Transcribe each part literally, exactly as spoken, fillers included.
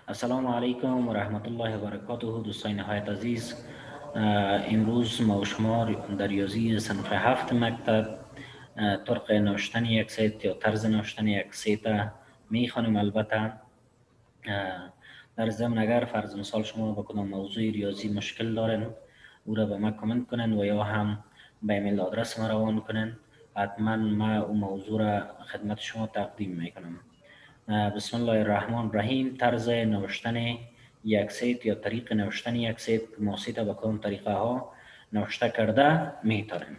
السلام علیکم و رحمت الله و برکاته. دوستان نهایت عزیز، امروز ما و شما در ریاضی صنف هفت مکتب طرق نوشتن یک ست یا طرز نوشتن یک ست می خوانیم. البته در ضمن اگر فرض مثال شما با کدام موضوع ریاضی مشکل دارن، او را به ما کامنت کنن و یا هم به ایمیل آدرس ما روان کنن. حتما ما او موضوع را خدمت شما تقدیم میکنم. بسم الله الرحمن الرحیم. طرز نوشتن یک ست یا طریق نوشتن یک ست، ما ست با کدام طریقه ها نوشته کرده میتونیم.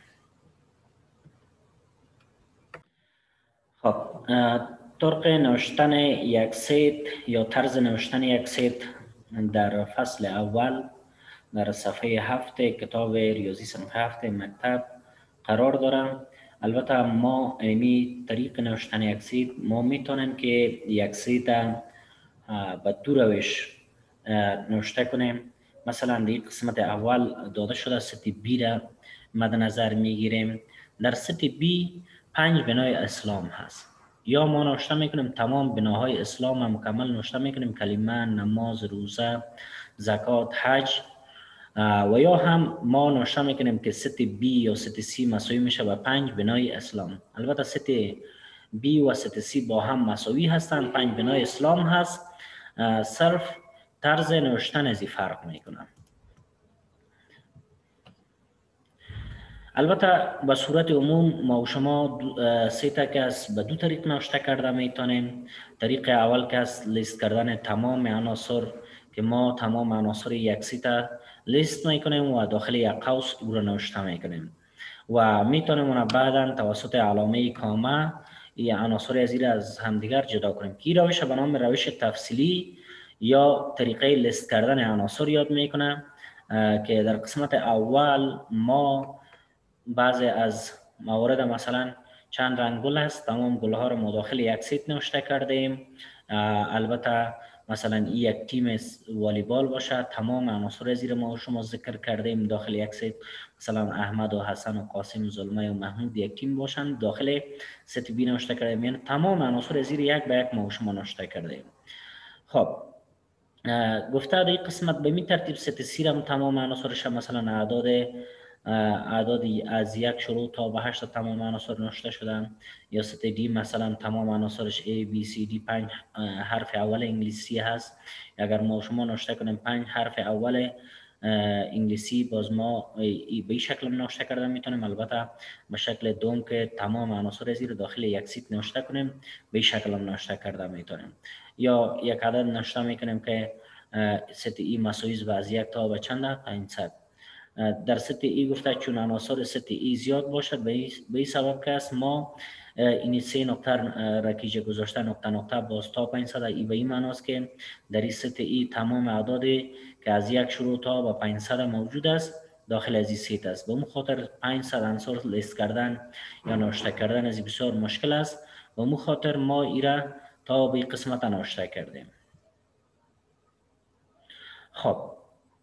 خب، طرق نوشتن یک ست یا طرز نوشتن یک ست در فصل اول در صفحه هفت کتاب ریاضی صنف هفت مکتب قرار دارم. البته ما امی طریق نوشتن یک ست ما میتونیم که یک ست به دو روش نوشته کنیم. مثلا در قسمت اول داده شده ست بی را مد نظر میگیریم. در ست بی پنج بنای اسلام هست. یا ما نوشته میکنیم تمام بناهای اسلام مکمل نوشته میکنیم، کلمه، نماز، روزه، زکات، حج. و یا هم ما نوشته میکنیم که ست بی یا ست سی مساوی میشه به پنج بنای اسلام. البته ست بی و ست سی با هم مساوی هستند، پنج بنای اسلام هست، صرف طرز نوشتن ازی فرق میکنه. البته به صورت عموم ما و شما سه تا کس به دو طریق نوشته کرده میتونیم. طریق اول کس لیست کردن تمام عناصر که ما تمام عناصر یک سیت لیست میکنیم و داخل یک قوس او را نوشته میکنیم و میتونیم اون بعدا توسط علامه کامه یا عناصر از این از همدیگر جدا کنیم. کی روش به نام روش تفصیلی یا طریقه لیست کردن عناصر یاد میکنه که در قسمت اول ما بعضی از موارد مثلا چند رنگ گل است، تمام گل ها رو ما داخل یک سیت نوشته کردیم. البته مثلا این یک تیم والیبال باشه، تمام عناصر زیر ما و شما ذکر کردیم داخل یک سیت. مثلا احمد و حسن و قاسم و زلمه و محمود یک تیم باشند، داخل ست بی نوشته کردیم. یعنی تمام عناصر زیر یک به یک ما و شما نوشته کردیم. خب، گفته در این قسمت به می ترتیب ست سی را تمام عناصرش مثلا اعداد اعدادی از یک شروع تا به هشت تمام عناصر نوشته شدن. یا ست دی مثلا تمام عناصرش A B C D پنج حرف اول انگلیسی هست. اگر ما شما نوشته کنیم پنج حرف اول انگلیسی، باز ما به این شکل نوشته کرده میتونیم. البته به شکل دوم که تمام عناصر زیر داخل یک سیت نوشته کنیم، به این شکل نوشته کرده میتونیم. یا یک عدد نوشته میکنیم که ست ای مساوی به از یک تا به چند؟ پانصد. در ست ای گفته چون عناصر ست ای زیاد باشد، به این سبب که است ما این سه نقطه رکیجه گذاشته نقطه نقطه باز تا پانصد. ای به این معنی است که در این ست ای تمام اعدادی که از یک شروع تا به پانصد موجود است داخل از این سیت است. به اون خاطر پانصد عنصر لیست کردن یا نوشته کردن از بسیار مشکل است. به اون خاطر ما ایرا تا به قسمت نوشته کردیم. خب،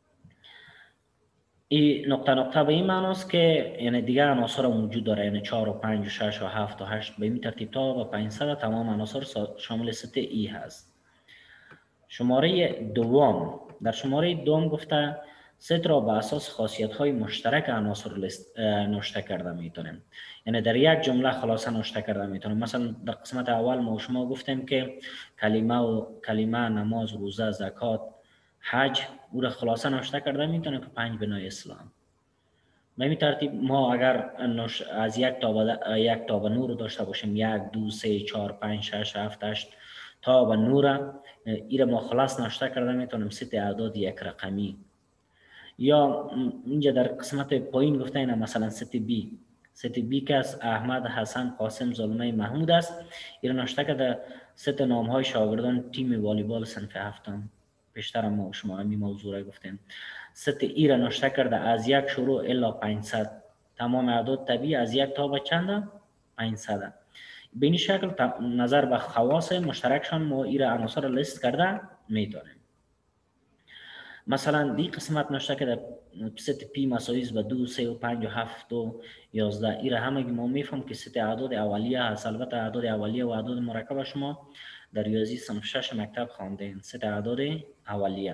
این نقطه نقطه به این معنی است که یعنی دیگه عناصر موجود داره، یعنی چهار و پنج و شش و هفت و هشت به این ترتیب تا و پانصد تمام عناصر شامل ست ای هست. شماره دوم، در شماره دوم گفته ست را به اساس خاصیت های مشترک عناصر نوشته کرده میتونیم. یعنی در یک جمله خلاصه نوشته کرده میتونیم. مثلا در قسمت اول ما شما گفتیم که کلمه و کلمه، نماز، روزه، زکات، حج او را خلاصه نوشته کرده میتونیم که پنج بنای اسلام. به این ترتیب ما اگر از یک تا به یک تا به نور داشته باشیم، یک، دو، سه، چهار، پنج، شش، هفت، هشت تا به نور، ایره ما خلاص نوشته کرده میتونیم ست اعداد یک رقمی. یا اینجا در قسمت پایین گفته اینا مثلا ست بی، ست بی که از احمد، حسن، قاسم، زلمه، محمود است. ایره نوشته کرده ست نام های شاگردان تیم والیبال صنف هفتم. پیشتر ما شما همین موضوع را گفتیم. ست ای را نوشته کرده از یک شروع الا پانصد، تمام اعداد طبیعی از یک تا به چند؟ پانصد. به این شکل نظر به خواص مشترکشان ما ای را عناصر لیست کرده میتونیم. مثلا دی قسمت نوشته کرده ست پی مساوی به دو، سه و پنج و هفت و یازده. ای را همه ما میفهم که ست اعداد اولیه هست. البته اعداد اولیه و اعداد مرکب شما در ریاضی صنف شش مکتب خواندین، سه اعداد اولیه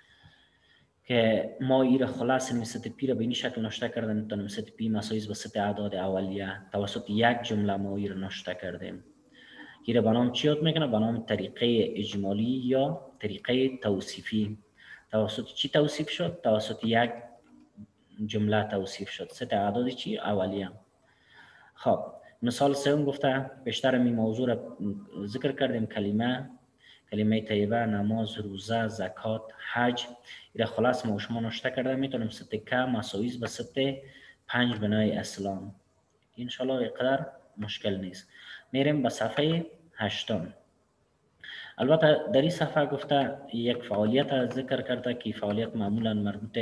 که ما ایر خلاص این ست پی را به این شکل نشته کردیم. میتونیم ست پی مساوی به ست اعداد اولیه توسط یک جمله ما ایر نشته کردیم. که به نام چی یاد میکنه؟ به نام طریقه اجمالی یا طریقه توصیفی. توسط چی توصیف شد؟ توسط یک جمله توصیف شد. ست اعداد چی؟ اولیه. خب مثال سوم گفته بیشتر می موضوع را ذکر کردیم، کلمه کلمه طیبه، نماز، روزه، زکات، حج. ایره خلاص ما شما نشته کرده میتونیم ست که مساوی به ست پنج بنای اسلام. انشالله اینقدر مشکل نیست. میریم به صفحه هشتم. البته در این صفحه گفته یک فعالیت ذکر کرده که فعالیت معمولا مربوط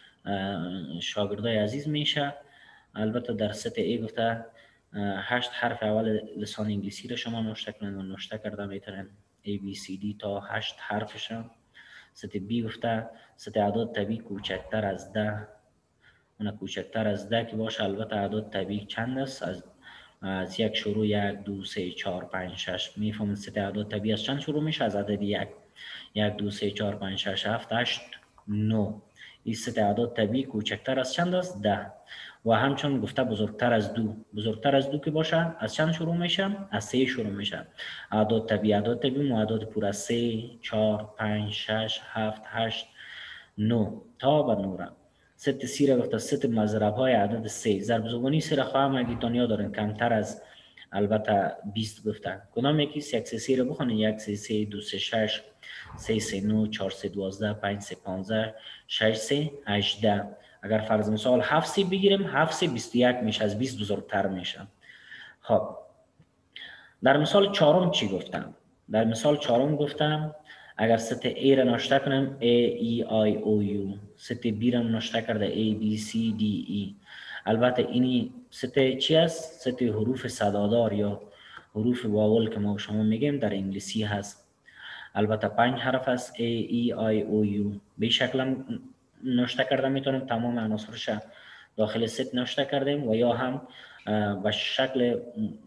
شاگردای عزیز میشه. البته در ست ای گفته هشت حرف اول لسان انگلیسی را شما نوشته کنید و نوشته کرده میتونن A B C D تا هشت حرفش. ست بی گفته ست اعداد طبیعی کوچکتر از ده، اون کوچکتر از ده که باشه. البته اعداد طبیعی چند است؟ از از یک شروع یک دو سه چهار پنج شش. میفهمید ست اعداد طبیعی از چند شروع میشه؟ از عدد یک. یک دو سه چهار پنج شش هفت هشت نه. این ست اعداد طبیعی کوچکتر از چند است؟ ده. و همچنین گفته بزرگتر از دو. بزرگتر از دو که باشه از چند شروع میشه؟ از سه شروع میشه. اعداد طبیعی اعداد طبیعی اعداد پور از سه چهار پنج شش هفت هشت نه تا به نوره. ست سی را گفته ست مضرب های عدد سه. ضرب زبانی سه را خواهم اگه دنیا دارن کمتر از البته بیست گفتن. کدام یکی؟ یک سه سی را بخونید. یک سه سه دو سه شش سه سه نه چهار سه دوازده پنج سه پانزده شش سه هجده. اگر فرض مثال هفت سه بگیریم، هفت سه بیست و یک میشه، از بیست بزرگتر میشه. خب در مثال چهارم چی گفتم؟ در مثال چهارم گفتم اگر ست A را نشته کنیم A E I O U، ست B را نشته کرده A B C D E. البته اینی ست چی است؟ ست حروف صدادار یا حروف واول که ما شما میگیم در انگلیسی هست. البته پنج حرف است A E I O U. به شکل نشته کرده میتونیم تمام عناصرش داخل ست نشته کردیم و یا هم به شکل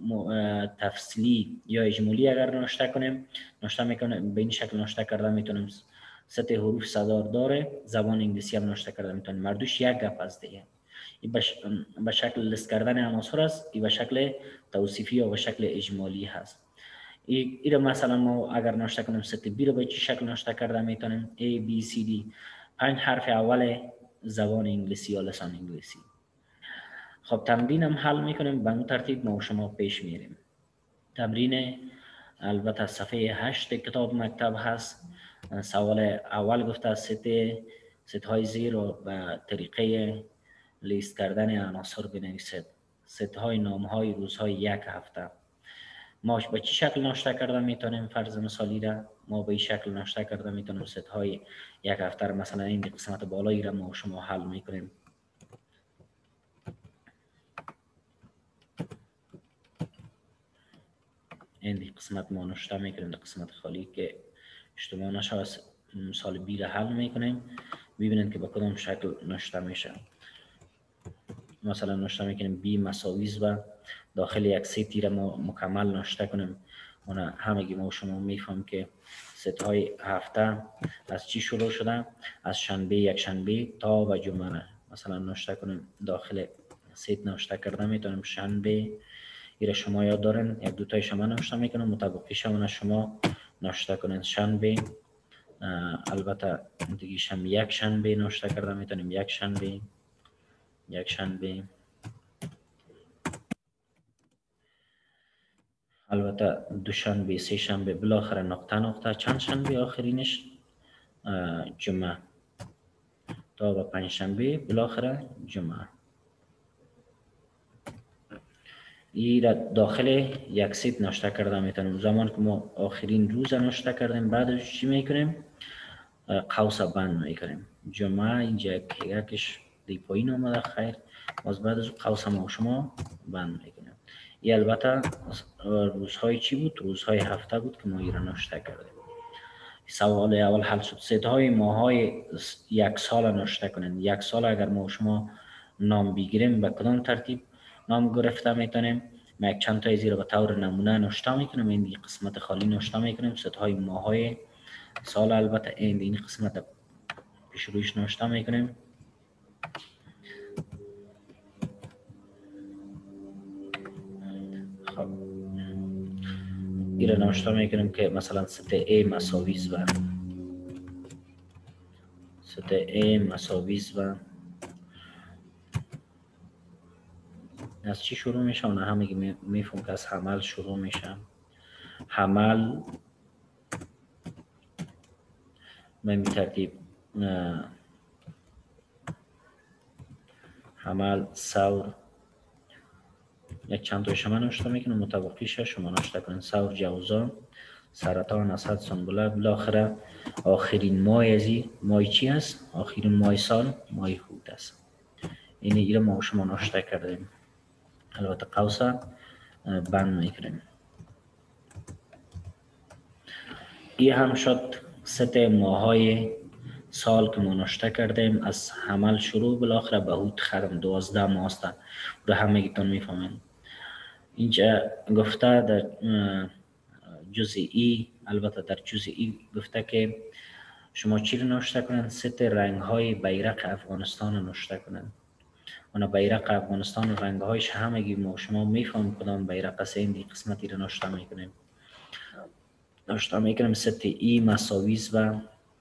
تفصیلی یا اجمالی اگر نشته کنیم نشته میکنیم. به این شکل نشته کرده میتونیم ست حروف صدار داره. زبان انگلیسی هم نشته کرده میتونیم. مردوش یک گپ است دیگه. این به شکل لیست کردن عناصر است، این به شکل توصیفی یا به شکل اجمالی هست. این مثلا ما اگر نشته کنیم ست بی رو به چه شکل نشته کرده میتونیم A B C D، پنج حرف اول زبان انگلیسی یا لسان انگلیسی. خب تمرین هم حل میکنیم به اون ترتیب ما و شما پیش میریم. تمرین البته صفحه هشت کتاب مکتب هست. سوال اول گفته ست ست های زیر رو به طریقه لیست کردن عناصر بنویسید. ست های نام های روزهای یک هفته. ما به چه شکل نشته کرده میتونیم؟ فرض مثالی را ما به این شکل نشته کرده میتونیم ست های یک هفته را مثلا این قسمت بالایی را ما شما حل میکنیم. این قسمت ما نشته میکنیم در قسمت خالی که اشتباه نشه. مثال بی را حل میکنیم. ببینید که به کدام شکل نشته میشه. مثلا نشته میکنیم بی مساوی و داخل یک سیتی را ما مکمل نشته کنیم. اون همگی ما شما میفهم که ست های هفته از چی شروع شده؟ از شنبه یک شنبه تا و جمعه. مثلا نشته کنیم داخل سیت نشته کرده میتونیم شنبه. ایره شما یاد دارین یک دو تای شما نشته میکنم مطابقی شما شما نشته کنین شنبه. البته دیگه شنبه یک شنبه نشته کرده میتونیم یک شنبه یک شنبه. البته دوشنبه سه شنبه بالاخره نقطه نقطه چند شنبه آخرینش جمعه تا به پنج شنبه بالاخره جمعه. این داخل یک سیت نشته کرده میتونیم. زمان که ما آخرین روز نشته کردیم بعدش چی میکنیم؟ قوس بند میکنیم. جمعه اینجا یکش دی پایین آمده خیر، باز بعد از قوس ما شما بند میکنیم. این البته روزهای چی بود؟ روزهای هفته بود که ما این را نشته کردیم. سوال اول حل شد. ست های ماهای یک سال نشته کنیم. یک سال اگر ما شما نام بگیریم به کدام ترتیب نام گرفته میتونیم؟ ما یک چند تا زیر به طور نمونه نوشته میکنیم. این قسمت خالی نوشته میکنیم، ستهای ماهای سال. البته این این قسمت پیش رویش نوشته میکنیم. خب این را نوشته میکنیم که مثلا ست A مساویس و ست A مساویس و از چی شروع میشه؟ اون همه میفهم که از حمل شروع میشه. حمل به این ترتیب حمل ثور یک چند تا شما نوشته میکنم، متوقیش شما نوشته کنید. ثور جوزا سرطان اسد سنبله. بالاخره آخرین ماه ازی ماه چی است؟ آخرین ماه سال ماه هود است. این ایره ما شما نوشته کردیم. البته قوس بند میکنیم. این هم شد ست ماهای سال که ما نوشته کردیم. از حمل شروع بالاخره به هود ختم دوازده ماه است. رو همگیتون میفهمین. اینجا گفته در جزء ای، البته در جزء ای گفته که شما چی رو نوشته کنند؟ ست رنگ های بیرق افغانستان رو نوشته کنند. اون بیرق افغانستان و رنگ هایش همگی ما شما میفهمیم کدام بیرق است. این قسمتی رو نوشته میکنیم. نوشته میکنیم ست ای مساویس و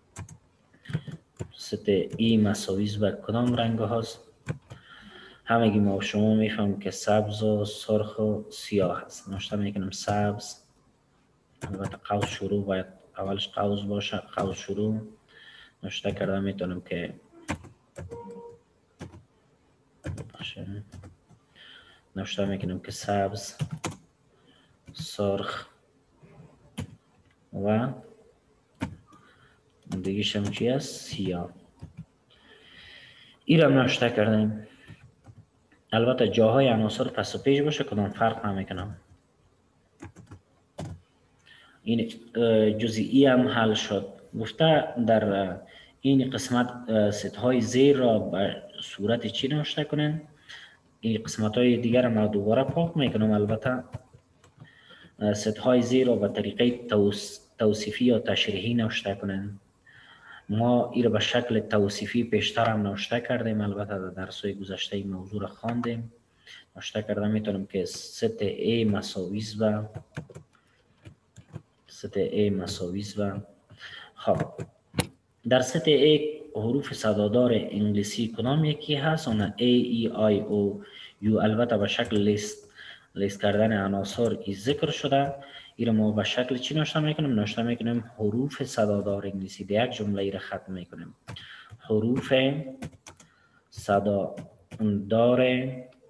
ست ای مساویس و کدام رنگ هاست؟ همگی ما شما میفهمیم که سبز و سرخ و سیاه هست. نوشته میکنیم سبز. البته قوس شروع باید اولش قوس باشه. قوس شروع نوشته کرده میتونم که نوشته میکنیم که سبز، سرخ و دیگه شم چی است؟ سیاه. این را نوشته کردیم. البته جاهای عناصر پس و پیش باشه کدام فرق نمیکنم. این جزئی هم حل شد. گفته در این قسمت ستهای زیر را به صورت چی نوشته کنین؟ این قسمت های دیگر ما دوباره پاک میکنم. البته ستهای زیر را به طریقه توصیفی یا تشریحی نوشته کنین. ما این را به شکل توصیفی پیشتر هم نوشته کردیم. البته در درس‌های گذشته این موضوع را خواندیم. نوشته کرده میتونم که ست A مساویس و ست A مساویس و خب در ست A حروف صدادار انگلیسی کدام یکی هست؟ اون A, E, I, O, U. البته به شکل لیست لیست کردن عناصر ای ذکر شده. این ما به شکل چی نوشته میکنیم؟ نوشته میکنیم حروف صدادار انگلیسی. در یک جمله ای را ختم میکنیم. حروف صدادار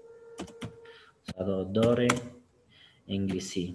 صدادار انگلیسی.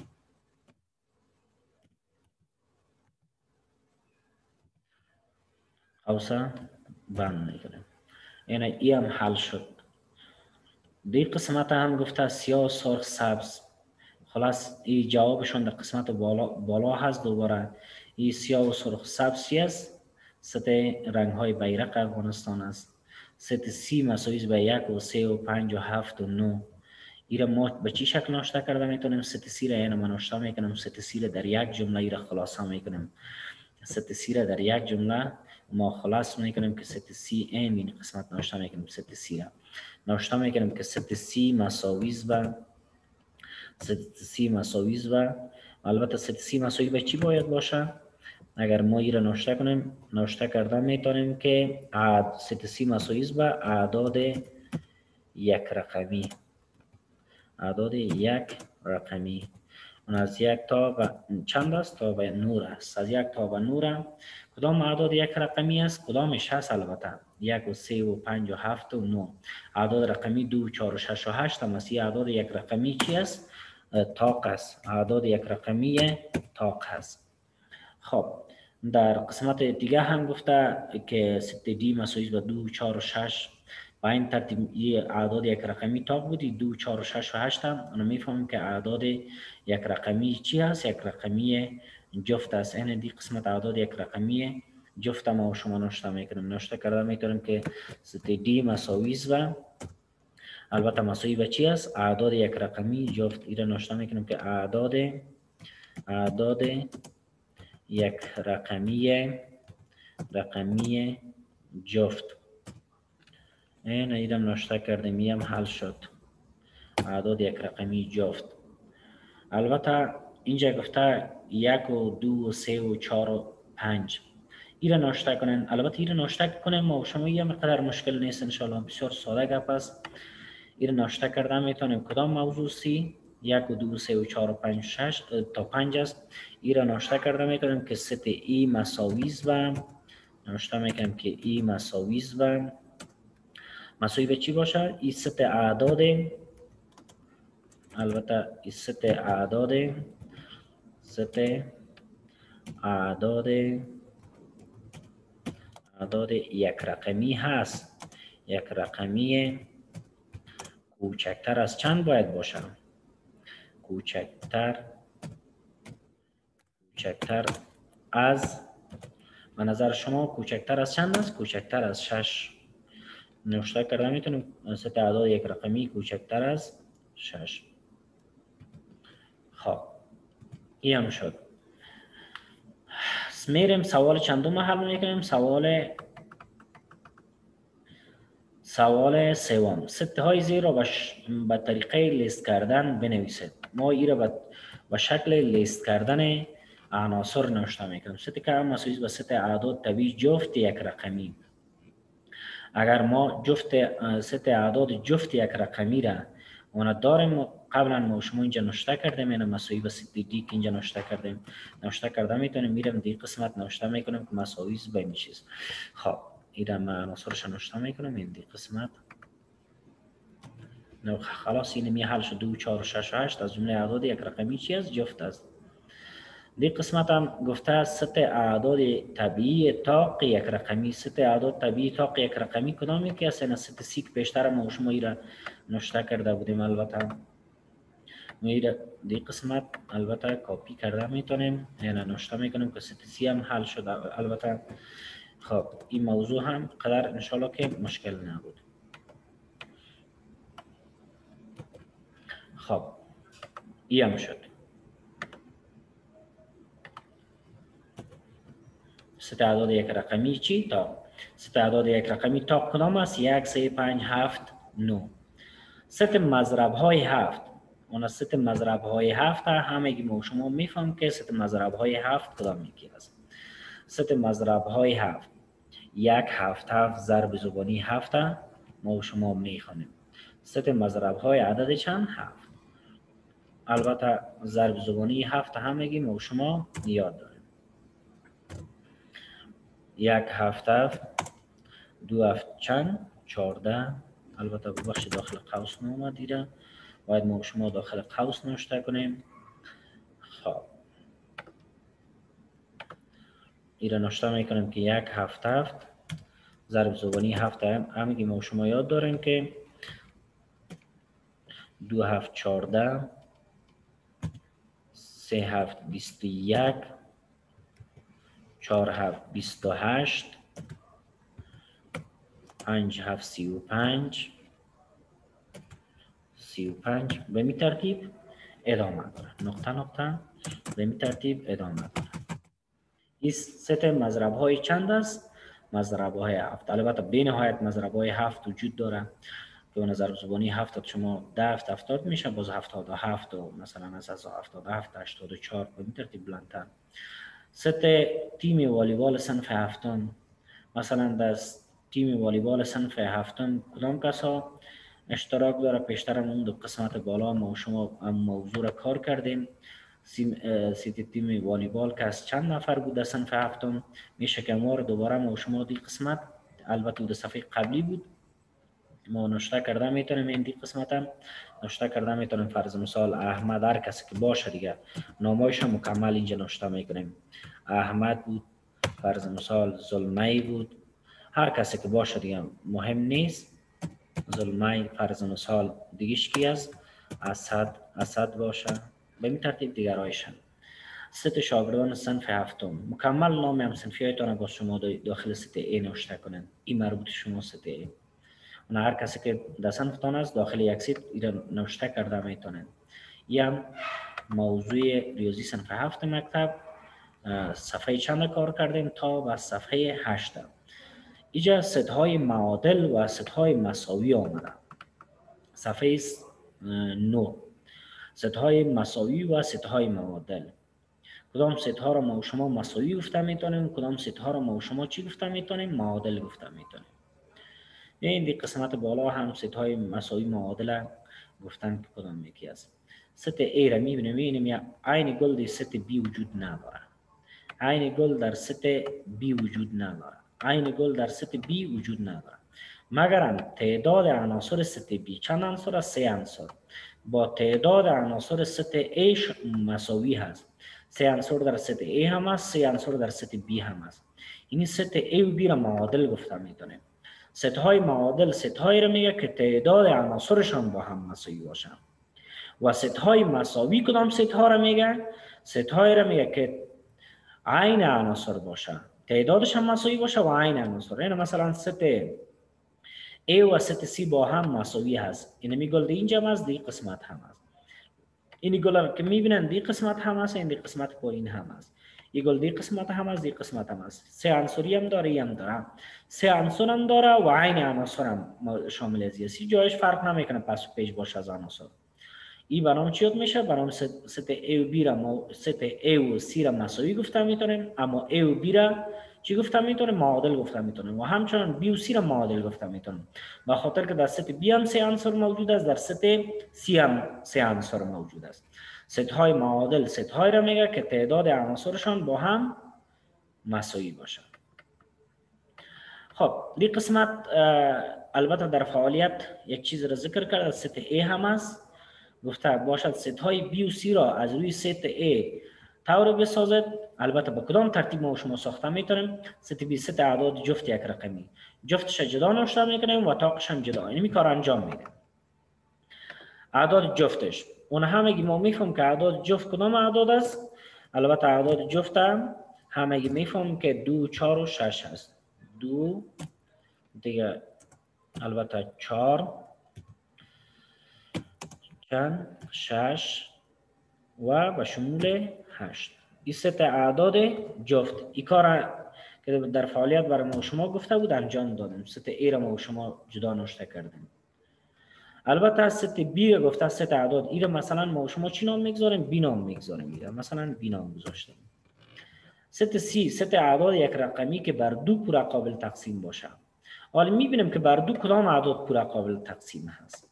قوسه بند میکنیم. یعنی ای هم حل شد. دی قسمت هم گفته سیاه، سرخ، سبز. خلاص این جوابشون در قسمت بالا, بالا هست. دوباره این سیاه و سرخ سبز است. ست رنگ های بیرق افغانستان است. ست سی مساویس به یک و سه و پنج و هفت و نو. این را ما به چی شکل نوشته کرده میتونیم؟ ست سی را یعنی ما نوشته میکنیم ست سی را در یک جمله ای را خلاصه میکنیم. ست سی را در یک جمله ما خلاص میکنیم که ست سی ام این قسمت نوشته میکنیم. ست سی را نوشته میکنیم که ست سی مساویس و ست سی مساویس و البته ست سی مساوی به چی باید باشه؟ اگر ما این را نوشته کنیم نوشته کرده میتونیم که ست سی مساویس به اعداد یک رقمی. اعداد یک رقمی اون از یک تا به چند است؟ تا به نور است. از یک تا به نور کدام اعداد یک رقمی است؟ کدامش هست؟ البته یک و سه و پنج و هفت و نو. اعداد رقمی دو، چهار و شش و هشت هم است. اعداد یک رقمی چی است؟ طاق است. اعداد یک رقمی طاق است. خب در قسمت دیگه هم گفته که ست دی مساوی به دو، چهار و شش. با این ترتیب اعداد یک رقمی طاق بودی. دو، چهار و شش و هشت هم اونو میفهمیم که اعداد یک رقمی چی هست؟ یک رقمی جفت است. این دی قسمت اعداد یک رقمی جفت ما و شما نوشته میکنیم. نوشته کرده میتونیم که ست دی مساوی و البته مساوی به چی است؟ اعداد یک رقمی جفت. ایره نوشته میکنیم که اعداد اعداد یک رقمی رقمی جفت. این ایرم نوشته کردیم، این هم حل شد. اعداد یک رقمی جفت. البته اینجا گفته یک و دو و سه و چهار و پنج. ایره نوشته کنین. البته ایره نوشته کنین ما و شما یه مقدار مشکل نیست انشالله، بسیار ساده گپ است. ایره نوشته کرده میتونیم کدام موضوع سی یک و دو و سه و چهار و پنج شش تا پنج است. ایره نوشته کرده میتونیم که ست ای مساویز و نوشته میکنیم که ای مساویز و مساوی به چی باشه؟ ای ست اعداد، البته ای ست اعداد ست اعداد اعداد یک رقمی هست. یک رقمی کوچکتر از چند باید باشه؟ کوچکتر کوچکتر از، به نظر شما کوچکتر از چند است؟ کوچکتر از شش. نوشته کرده میتونیم ست اعداد یک رقمی کوچکتر از شش. خب این هم شد. میریم سوال چندم حل میکنیم. سوال سوال سوم. سته های زیر را به طریقه لیست کردن بنویسید. ما این را به شکل لیست کردن عناصر نوشته میکنیم. سته که هم مساوی به سته اعداد طبیعی جفت یک رقمی. اگر ما جفت سته اعداد جفت یک رقمی را اون داریم، قبلا ما شما اینجا نوشته کردیم، این مساوی به سته دی که اینجا نوشته کردیم نوشته کرده میتونیم. میرم دی قسمت نوشته میکنیم که مساوی به این چیز. خب ایرم من عناصرش نوشته میکنم این دی قسمت. نو خلاص این می حل شد. دو چهار شش و هشت از جمله اعداد یک رقمی چی است؟ جفت است. دی قسمت هم گفته ست اعداد طبیعی طاق یک رقمی. ست اعداد طبیعی طاق یک رقمی کدام یکی است؟ این ست سی که پیشتر ما شما ایرا نوشته کرده بودیم. البته ما ایرا دی قسمت البته کپی کرده میتونیم، یعنی نوشته میکنیم که ست سی هم حل شد. البته خب این موضوع هم قدر انشالله که مشکل نبود. خب این هم شد. ست اعداد یک رقمی چی؟ تا ست اعداد یک رقمی تا کدام است؟ یک، سه، پنج، هفت، نو. ست مضرب های هفت. اون ست مضرب های هفت همگی ما شما میفهم که ست مضرب های هفت کدام یکی است. ست مضرب های هفت. یک هفت هفت ضرب زبانی هفت ما شما میخوانیم. ست مضرب های عدد چند؟ هفت. البته ضرب زبانی هفت همگی ما شما یاد داریم. یک هفت هفت، دو هفت چند؟ چارده. البته ببخشید داخل قوس نومد دیره، باید ما شما داخل قوس نوشته کنیم. خب ایره نوشته میکنیم که یک هفت هفت ضرب زبانی هفت همگی ما شما یاد داریم که دو هفت چارده، سه هفت بیست و یک، چهار هفت بیست و هشت، پنج هفت سی و پنج، سی و پنج. به می ترتیب ادامه داره. نقطه نقطه به می ترتیب ادامه داره. این ست مضرب های چند است؟ مضرب های هفت. البته به نهایت مضرب های هفت وجود داره که به نظر زبانی هفت شما ده هفت هفتاد میشه، باز هفتاد و هفت و مثلا از از هفتاد و هفت هشتاد و چهار به این ترتیب بلندتر. ست تیم والیبال صنف هفتم. مثلا در تیم والیبال صنف هفتم کدام کسا اشتراک داره؟ پیشتر اون دو قسمت بالا ما شما موضوع را کار کردیم. سیتی تیم والیبال که از چند نفر بود در صنف هفتم میشه که ما دوباره ما شما دی قسمت، البته دو صفحه قبلی بود ما نوشته کرده میتونیم. این دی قسمت هم نوشته کرده میتونیم. فرض مثال احمد، هر کسی که باشه دیگه نامایش مکمل اینجا نوشته میکنیم. احمد بود، فرض مثال ظلمی بود، هر کسی که باشه دیگه مهم نیست. ظلمی فرض مثال دیگهش کی است؟ اسد، اسد باشه. به این ترتیب دیگرایشن. ست شاگردان صنف هفتم. مکمل نام هم صنفی هایتان با شما داخل ست ای نوشته کنن. این مربوط شما ست ای. اون هر کسی که در صنفتان است داخل یک سیت ایرا نوشته کرده میتونن. یا موضوع ریاضی صنف هفت مکتب صفحه چند کار کردیم تا به صفحه هشت. اینجا ست های معادل و ست های مساوی آمده. صفحه نو ست های مساوی و ست های معادل. کدام ست ها را ما و شما مساوی گفته میتونیم، کدام ست ها را ما و شما چی گفته میتونیم؟ معادل گفته میتونیم. این دی قسمت بالا هم ست های مساوی معادل گفتن که کدام یکی است. ست A را میبینیم میبینیم عین گل در ست B وجود نداره. عین گل در ست B وجود نداره. عین گل در ست B وجود نداره. مگر تعداد عناصر ست B چند عنصر است؟ سه عنصر. با تعداد عناصر ست A مساوی هست. سه عنصر در ست A هم است، سه عنصر در ست B هم است. این ست A و B را معادل گفته میتونیم. ست های معادل ست هایی را میگه که تعداد عناصرشان با هم مساوی باشه. و ست های مساوی کدام ست ها را میگه؟ ست های را میگه که عین عناصر باشه، تعدادش هم مساوی باشه و عین عناصر. یعنی مثلا ست A و ست C با هم مساوی هست. این میگل دی اینجا هست، دی قسمت هم هست. این گل که میبینن دی قسمت هم هست، این دی قسمت پایین هم هست. این گل دی قسمت هم هست، دی قسمت هم هست. سه عنصری هم داره، هم داره. سه عنصر هم داره و عین عناصر هم شامل است. جایش فرق نمیکنه پس و پیش باشه از عناصر. این برنامه چی میشه؟ برنامه ست A و B را ما ست A و C را مساوی گفته میتونیم، اما A و B را چی گفته میتونیم؟ معادل گفته میتونیم. و همچنان B و C را معادل گفته میتونیم. به خاطر که در ست B هم سه عنصر موجود است، در ست C هم سه عنصر موجود است. ست های معادل ست های را میگه که تعداد عناصرشان با هم مساوی باشه. خب این قسمت البته در فعالیت یک چیز را ذکر کرد، ست A هم است. گفته باشد ست های B و C را از روی ست A طور بسازد. البته با کدام ترتیب ما شما ساخته میتونیم؟ ست B ست اعداد جفت یک رقمی، جفتش جدا نوشته میکنیم و طاقش هم جدا. این کار انجام میدیم. اعداد جفتش اون همگی ما میفهم که اعداد جفت کدام اعداد است. البته اعداد جفت هم همگی میفهم که دو، چهار و شش هست. دو دیگه البته چهار، چند، شش و به شمول هشت. این ست اعداد جفت. این کار که در فعالیت برای ما شما گفته بود انجام دادیم. ست A را ما شما جدا نوشته کردیم. البته از ست B را گفته ست اعداد ای را مثلا ما شما چی نام میگذاریم؟ بی نام میگذاریم. ای را مثلا بی نام گذاشتیم. ست C ست اعداد یک رقمی که بر دو پوره قابل تقسیم باشه. حالا میبینیم که بر دو کدام اعداد پوره قابل تقسیم هست.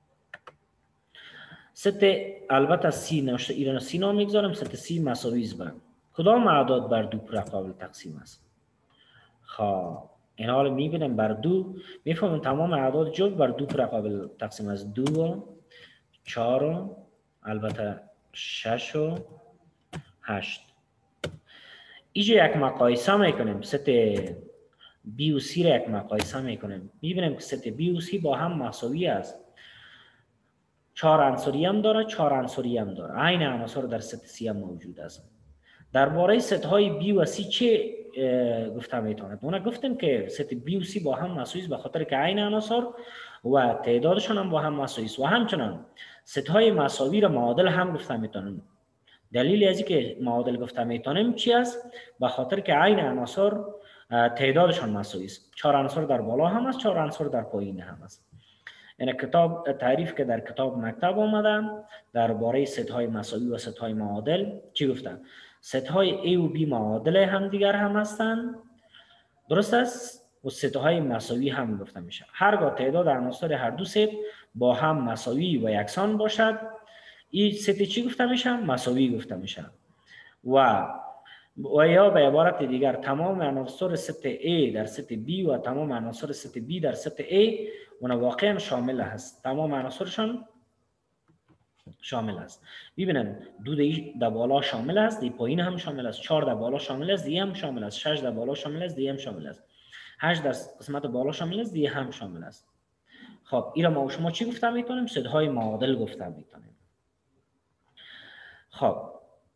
ست البته C نوشته ایران C نام میگذارم. ست C مساوی است بر کدام اعداد بر دو پوره قابل تقسیم است؟ خب این حال میبینیم بر دو، میفهمیم تمام اعداد جفت بر دو پوره قابل تقسیم است. دو و چهار و البته شش و هشت. اینجا یک مقایسه میکنیم. ست B و C را یک مقایسه میکنیم. میبینیم که ست B و C با هم مساوی است. چهار عنصری هم داره، چهار عنصری هم داره. عین عناصر در ست C هم موجود است. درباره ست های B و C چه گفته میتواند؟ اونا گفتیم که ست B و C با هم مساوی است به خاطر که عین عناصر و تعدادشان هم با هم مساوی است. و همچنان ست های مساوی را معادل هم گفته میتونیم. دلیل از اینکه معادل گفته میتونیم چی است؟ به خاطر که عین عناصر تعدادشان مساوی است. چهار عنصر در بالا هم است، چهار عنصر در پایین هم است. این کتاب تعریف که در کتاب مکتب آمده درباره ست های مساوی و ست های معادل چی گفتن؟ ست های A و B معادل هم دیگر هم هستند، درست است؟ و ست های مساوی هم گفته میشه. هرگاه تعداد عناصر هر دو ست با هم مساوی و یکسان باشد، این ست چی گفته میشه؟ مساوی گفته میشه. و و یا به عبارت دیگر تمام عناصر ست A در ست B و تمام عناصر ست B در ست A اون واقعا شامل هست. تمام عناصرشان شامل است. ببینن دو در بالا شامل است، دی پایین هم شامل است. چهار در بالا شامل است، دی هم شامل است. شش در بالا شامل است، دی هم شامل است. هشت در قسمت بالا شامل است، دی هم شامل است. خب این را ما شما چی گفته میتونیم؟ ست های معادل گفته میتونیم. خب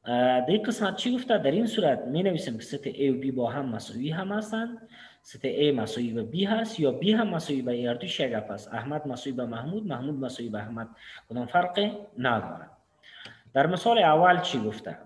در این قسمت چی گفته؟ در این صورت می نویسیم که ست A و B با هم مساوی هم هستند. ست A مساوی به B هست یا B هم مساوی به ای دوش یک گپ است. احمد مساوی به محمود، محمود مساوی به احمد، کدام فرقی نداره. در مثال اول چی گفته؟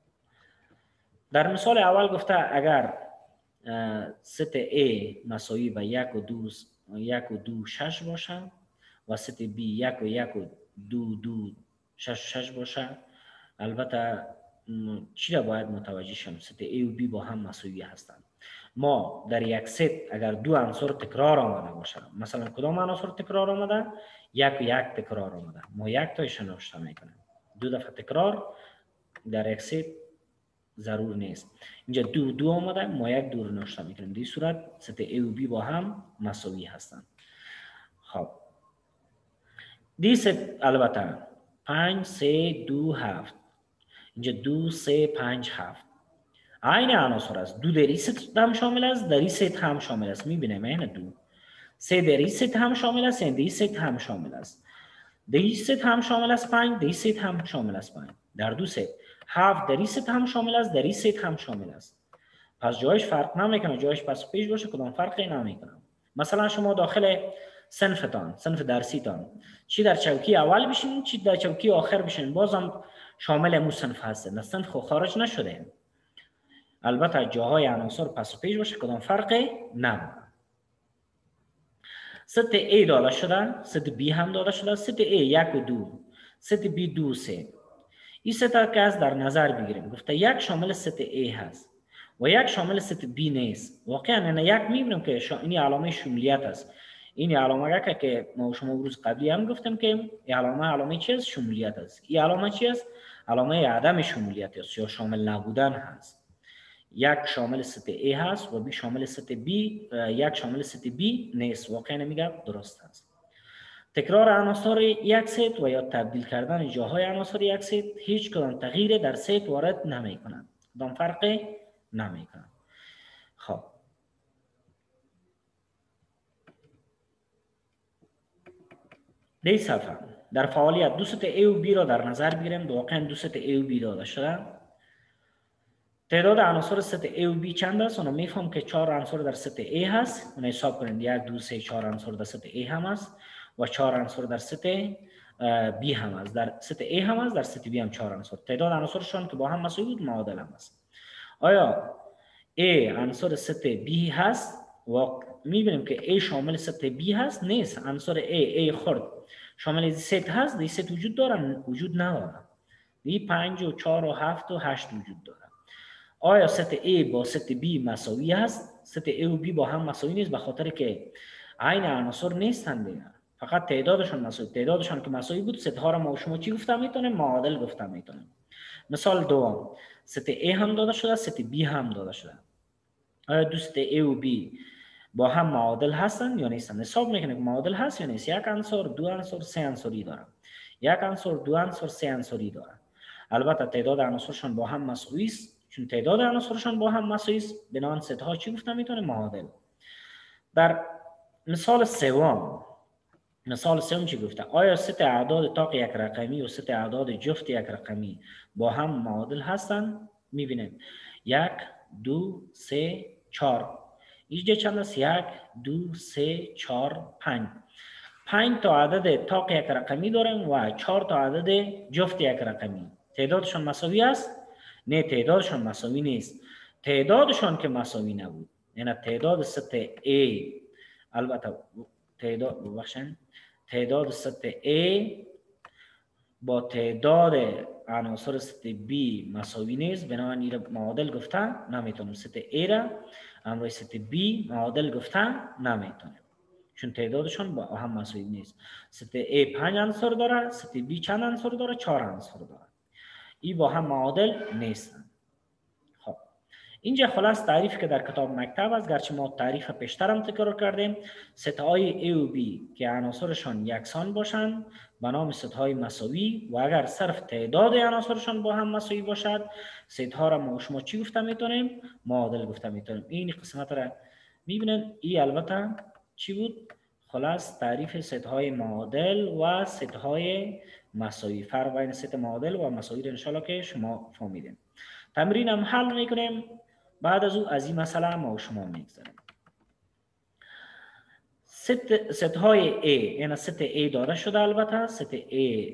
در مثال اول گفته اگر ست A مساوی به یک و دو یک و دو شش باشه و ست B یک و یک و دو دو شش شش باشه، البته چی را باید متوجه شیم؟ ست A و B با هم مساوی هستند. ما در یک ست اگر دو عنصر تکرار آمده باشه، مثلا کدام عنصر تکرار آمده؟ یک و یک تکرار آمده، ما یک تایش نوشته میکنیم. دو دفعه تکرار در یک ست ضرور نیست. اینجا دو دو آمده، ما یک دو رو نوشته میکنیم. در این صورت ست A و B با هم مساوی هستند. خب دی ست البته پنج سه دو هفت، اینجا دو سه پنج هفت عین عناصر است. دو در این ست هم شامل است، در این ست هم شامل است. میبینیم این دو. سه در این ست هم شامل است، در این ست هم شامل است. در این ست هم شامل است پنج، در این ست هم شامل است پنج. در دو ست هفت در این ست هم شامل است، در این ست هم شامل است. پس جایش فرق نمیکنه، جایش پس پیش باشه کدام فرقی نمیکنه. مثلا شما داخل صنفتان، صنف درسیتان، چی در چوکی اول بشین چی در چوکی آخر بشین، بازم شامل مو صنف هستن. از صنف خارج نشده. البته جاهای عناصر پس و پیش باشه کدام فرقی نمیکنه. ست A داده شده، ست B هم داده شده. ست A یک و دو، ست B دو سه. این ست که از در نظر بگیریم. گفته یک شامل ست A هست و یک شامل ست B نیست. واقعا این یک میبینیم که این علامه شمولیت است. این علامه که ما شما روز قبلی هم گفتم که این علامه علامه چی است؟ شمولیت است. این علامه چی است؟ علامه عدم شمولیت است یا شامل نبودن هست. یک شامل ست A هست و B شامل ست B، یک شامل ست B نیست. واقعا میگم درست است. تکرار عناصر یک ست و یا تبدیل کردن جاهای عناصر یک ست هیچ کدام تغییر در ست وارد نمی کنند. کدام فرقی نمی کنند. خب در صفحه در فعالیت دو ست A و B را در نظر بگیریم. واقعا دو ست A و B داده شده. تعداد عناصر ست A و B چند است؟ اونو میفهم که چهار عنصر در ست A هست. اون حساب کنید یک دو سه چهار عنصر در ست A هم است و چهار عنصر در ست B هم است. در ست A هم است، در ست B هم چهار عنصر. تعداد عناصرشون که با هم مساوی بود معادل هم است. آیا A عنصر ست B هست؟ و میبینیم که A شامل ست B هست؟ نیست. عنصر A A خرد شامل ست هست؟ دی ست وجود دارن؟ وجود نداره. دی پنج و چهار و هفت و هشت وجود داره. آیا ست A با ست B مساوی است؟ ست A و B با هم مساوی نیست به خاطر که عین عناصر نیستند دیگه. فقط تعدادشون مساوی. تعدادشون که مساوی بود ست ها را ما شما چی گفته میتونیم؟ معادل گفته میتونیم. مثال دوم، ست A هم داده شده، ست B هم داده شده. آیا دو ست A و B با هم معادل هستند یا نیستند؟ حساب میکنیم که معادل هست یا نیست. یک عنصر، دو عنصر، سه عنصری داره. یک عنصر، دو عنصر، سه عنصری داره. البته تعداد عناصرشون با هم مساوی است. چون تعداد عناصرشون با هم مساوی است، بنابراین ست ها چی گفتم میتونه؟ معادل. در مثال سوم، مثال سوم چی گفته؟ آیا ست اعداد طاق یک رقمی و ست اعداد جفت یک رقمی با هم معادل هستند؟ میبینیم یک، دو، سه، چهار. اینجا چند است؟ یک، دو، سه، چهار، پنج. پنج تا عدد طاق یک رقمی داریم و چهار تا عدد جفت یک رقمی. تعدادشون مساوی است؟ نه، تعدادشون مساوی نیست. تعدادشون که مساوی نبود، یعنی تعداد ست A، البته تعداد ببخشید تعداد ست A با تعداد عناصر ست B مساوی نیست، بنابراین این معادل گفتن نمیتونیم. ست A را همراه ست B معادل گفتن نمیتونیم چون تعدادشون با هم مساوی نیست. ست A پنج عنصر داره، ست B چند عنصر داره؟ چهار عنصر داره. این با هم معادل نیستن. خب اینجا خلاص تعریف که در کتاب مکتب است، گرچه ما تعریف پیشتر هم تکرار کردیم. ست های A و B که عناصرشان یکسان باشند به نام ست های مساوی و اگر صرف تعداد عناصرشان با هم مساوی باشد، ست ها را ما شما چی گفته میتونیم؟ معادل گفته میتونیم. این قسمت را میبینید. این البته چی بود؟ خلاص تعریف ست های معادل و ست های مساوی. فرق بین ست معادل و مساوی را انشالله که شما فهمیدین. تمرین هم حل میکنیم. بعد از او از این مسئله ما و شما میگذاریم. ست ست های A، یعنی ست A داده شده. البته ست A،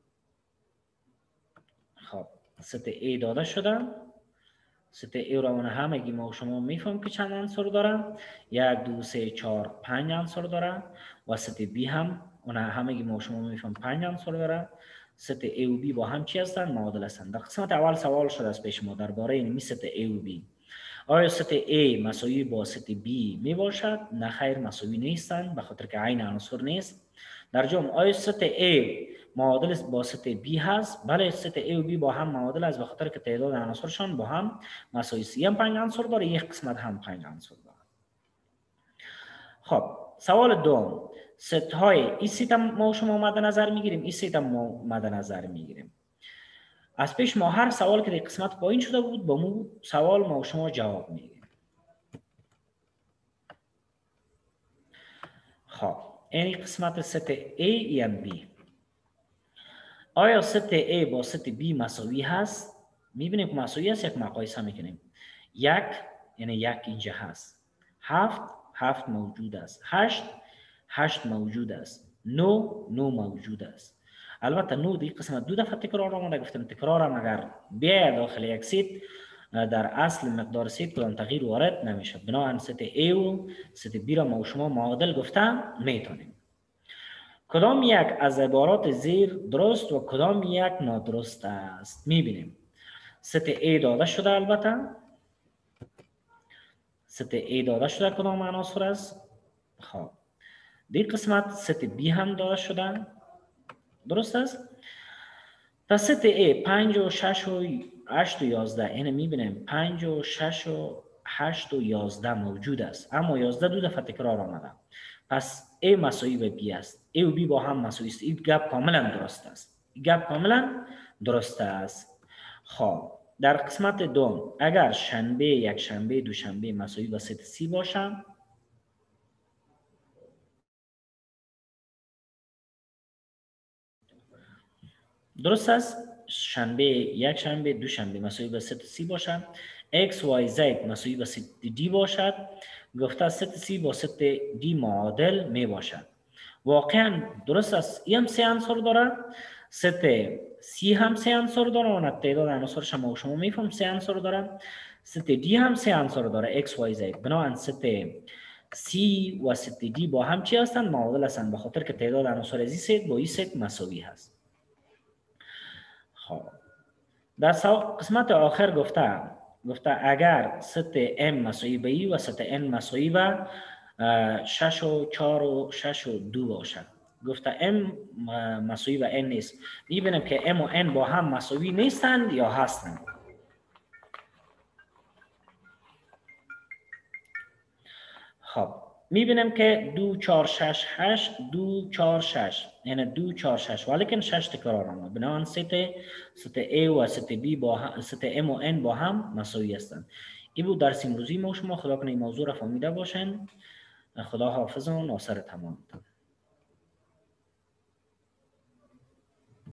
خب ست A داده شده. ست A را من همگی ما و شما میفهم که چند عنصر داره. یک دو سه چهار پنج عنصر داره. و ست B هم اون همگی ما و شما میفهم پنج عنصر داره. ست A و B با هم چی هستند؟ معادل هستند. در قسمت اول سوال شده از پیش ما درباره این ست A و B. آیا ست A مساوی با ست B می باشد؟ نه خیر، مساوی نیستند، به خاطر که عین عنصر نیست. در جمع آیا ست A معادل با ست B هست؟ بله، ست A و B با هم معادل است، به خاطر که تعداد عناصرشان با هم مساوی است. هم پنج عنصر داره، یک قسمت هم پنج عنصر داره. خب سوال دوم، ست های این ست ما شما مد نظر میگیریم، این ست ما مد نظر میگیریم. از پیش ما هر سوال که در قسمت پایین شده بود با مو سوال ما و شما جواب میگیم. خب این قسمت ست A یا B. آیا ست A با ست B مساوی هست؟ میبینیم که مساوی است، یک مقایسه میکنیم. یک یعنی یک اینجا هست. هفت هفت موجود است. هشت هشت موجود است. نو نو موجود است. البته نو دی قسمت دو دفعه تکرار آمده، گفتم تکرار هم اگر بیاید داخل یک سیت در اصل مقدار سیت کدام تغییر وارد نمیشه. بنابراین ست A و ست B را ما و شما معادل گفتم میتونیم. کدام یک از عبارات زیر درست و کدام یک نادرست است؟ میبینیم ست A داده شده، البته ست A داده شده کدام عناصر است. خب در قسمت ست B هم داده شده، درست است. تا ست A پنج و شش و هشت و یازده، اینه میبینیم پنج و شش و هشت و یازده موجود است، اما یازده دو دفعه تکرار آمده. پس A مساوی به B است. A و B با هم مساوی است. این گپ کاملا درست است. این گپ کاملا درست است. خب در قسمت دوم، اگر شنبه، یک شنبه، دو شنبه مساوی به ست C باشم، درست است. شنبه، یک شنبه، دو شنبه مساوی به ست C باشد. X Y Z مساوی به ست D باشد. گفته ست C با ست D معادل می باشد. واقعا درست است. این هم سه عنصر داره. ست C هم سه عنصر داره و تعداد عناصرش ما شما میفهم سه عنصر داره. ست D هم سه عنصر داره، X Y Z. بنابراین ست C و ست D با هم چی هستند؟ معادل هستند، به خاطر که تعداد عناصر از این ست با این ست مساوی هست. خب در قسمت آخر گفته گفته اگر ست M مساوی به ای و ست N مساوی به شش و چهار و شش و دو باشد. گفته M مساوی به N نیست. میبینیم که M و N با هم مساوی نیستند یا هستند. خب میبینیم که دو چهار شش هشت، دو چهار شش، یعنی دو چهار شش، ولیکن شش تکرار آمد. بنابراین ست ست A و ست B با هم، ست M و N با هم مساوی هستند. این بود درس امروزی ما. شما خدا کنه این موضوع را فهمیده باشین. خدا حافظ و ناصر تمام.